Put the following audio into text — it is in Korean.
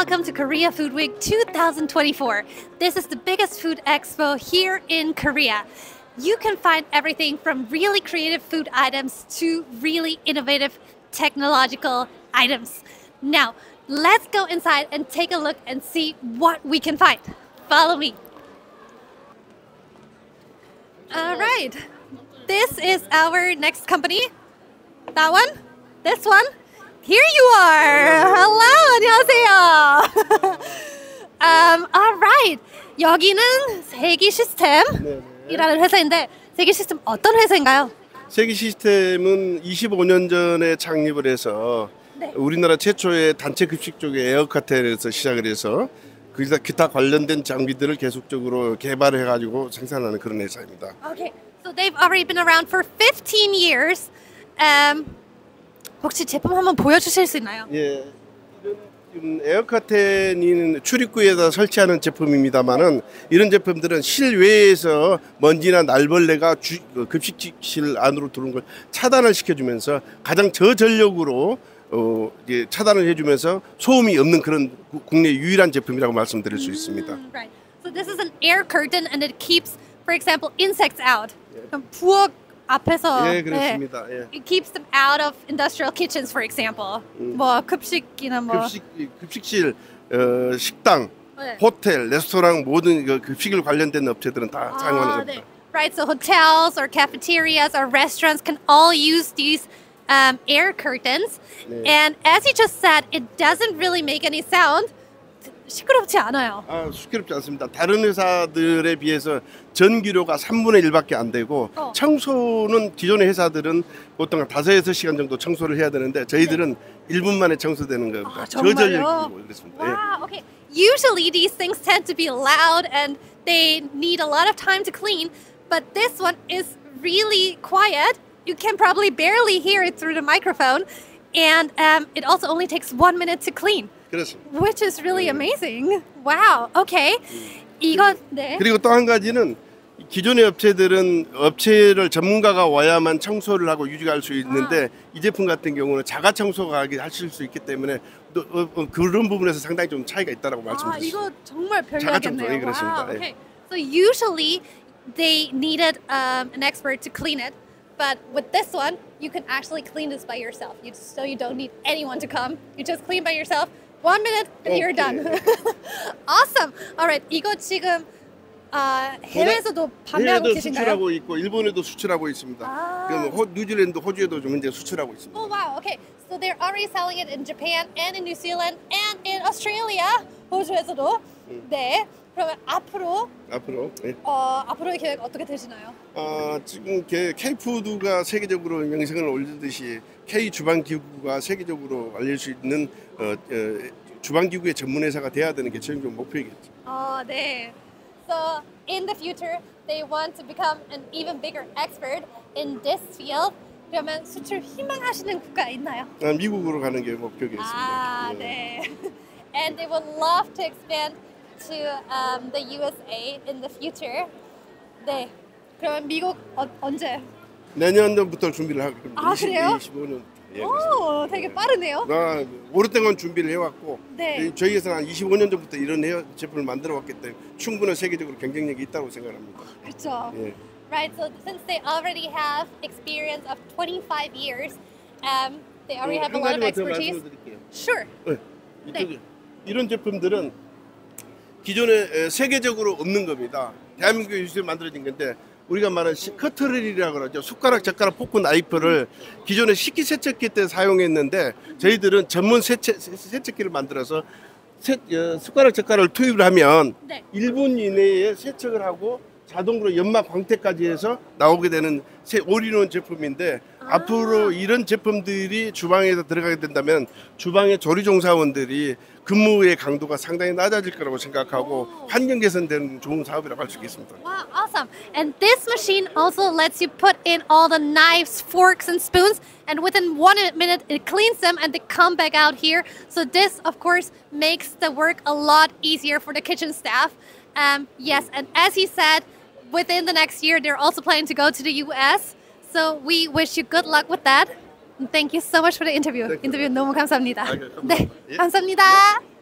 welcome to Korea Food Week 2024. This is the biggest food expo here in Korea. You can find everything from really creative food items to really innovative technological items. Now, let's go inside and take a look and see what we can find. Follow me. All right, this is our next company. That one, this one. Here you are. Hello, 안녕하세요. All right, 여기는 세기 시스템이라는 회사인데 세기 시스템 어떤 회사인가요? 세기 시스템은 25년 전에 창립을 해서 우리나라 최초의 단체 급식 쪽에 에어카텔에서 시작을 해서 기타 관련된 장비들을 계속적으로 개발해 가지고 생산하는 그런 회사입니다. Okay, so they've already been around for 15 years. 혹시 제품 한번 보여주실 수 있나요? 예, 이런 에어카텐은 출입구에다 설치하는 제품입니다만은 이런 제품들은 실외에서 먼지나 날벌레가 급식실 안으로 들어오는 걸 차단을 시켜주면서 가장 저전력으로 이제 차단을 해주면서 소음이 없는 그런 국내 유일한 제품이라고 말씀드릴 수 있습니다. Right. So this is an air curtain and it keeps, for example, insects out. 부엌 앞에서 예, 그렇습니다. 예. It keeps them out of industrial kitchens, for example. 뭐 급식이나 뭐 급식실, 식당, 네. 호텔, 레스토랑 모든 급식을 관련된 업체들은 다 사용하는 겁니다. 네. Right, so hotels or cafeterias or restaurants can all use these air curtains. 네. And as you just said, it doesn't really make any sound. 시끄럽지 않아요. 시끄럽지 않습니다. 다른 회사들에 비해서 전기료가 3분의 1밖에 안 되고 청소는 기존의 회사들은 보통 5에서 시간 정도 청소를 해야 되는데 저희들은 1분 만에 청소되는 겁니다. 저전력이고 그렇습니다. Wow, okay. Usually these things tend to be loud and they need a lot of time to clean, but this one is really quiet. You can probably barely hear it through the microphone, and it also only takes 1 minute to clean. 그렇습니다. Which is really amazing. Wow. Okay. 이거 네. 그리고 또 한 가지는 기존의 업체들은 업체를 전문가가 와야만 청소를 하고 유지할 수 있는데 이 제품 같은 경우는 자가 청소가 하실 수 있기 때문에 또 그런 부분에서 상당히 좀 차이가 있다라고 말씀드렸습니다. 이거 정말 별로겠네요. 그렇습니다. Wow. Okay. So usually they needed an expert to clean it, but with this one you can actually clean this by yourself. So you don't need anyone to come. You just clean by yourself. 1 minute and you're done. Awesome. Alright, 이거 지금 해외에서도 판매하고 해외도 계신가요? 수출하고 있고 일본에도 수출하고 있습니다. 그럼 뉴질랜드, 호주에도 좀 이제 수출하고 있습니다. Oh wow. Okay. So they're already selling it in Japan and in New Zealand and in Australia. 호주에서도. 네. 그러면 앞으로 예. 앞으로의 계획 어떻게 되시나요? 지금 K푸드가 세계적으로 명성을 올리듯이 K 주방기구가 세계적으로 알릴 수 있는 주방기구의 전문 회사가 돼야 되는 게 최종 목표이겠죠. 네. So in the future, they want to become an even bigger expert in this field. 그러면 수출 희망하시는 국가 있나요? 미국으로 가는 게 목표겠습니다. 네. And they would love to expand to the USA in the future. 네. 그러면 미국 언제? 내년부터 준비를 하고 있습니다. 그래요? 25년. 예, 오, 되게 빠르네요. 오랫동안 준비를 해왔고 네. 저희 회사는 한 25년 전부터 이런 제품을 만들어 왔기 때문에 충분한 세계적으로 경쟁력이 있다고 생각합니다. 그렇죠. 예. Right, so since they already have experience of 25 years, they already have a lot of expertise. Sure. 네. 이런 제품들은 기존에 세계적으로 없는 겁니다. 대한민국에 유수에 만들어진 건데 우리가 말하는 커터리라고 그러죠. 숟가락, 젓가락, 포크, 나이프를 기존에 식기세척기 때 사용했는데 저희들은 전문 세척기를 만들어서 숟가락, 젓가락을 투입을 하면 1분 이내에 세척을 하고 자동으로 연막 광택까지 해서 나오게 되는 올인원 제품인데 앞으로 이런 제품들이 주방에서 들어가게 된다면 주방의 조리종사원들이 근무의 강도가 상당히 낮아질 거라고 생각하고 환경 개선되는 좋은 사업이라고 할 수 있겠습니다. Wow, awesome. And this machine also lets you put in all the knives, forks and spoons and within 1 minute it cleans them and they come back out here. So this of course makes the work a lot easier for the kitchen staff. Yes, and as he said, within the next year they're also planning to go to the US. So we wish you good luck with that. Thank you so much for the interview. 인터뷰 너무 감사합니다. 감사합니다. 네, 감사합니다.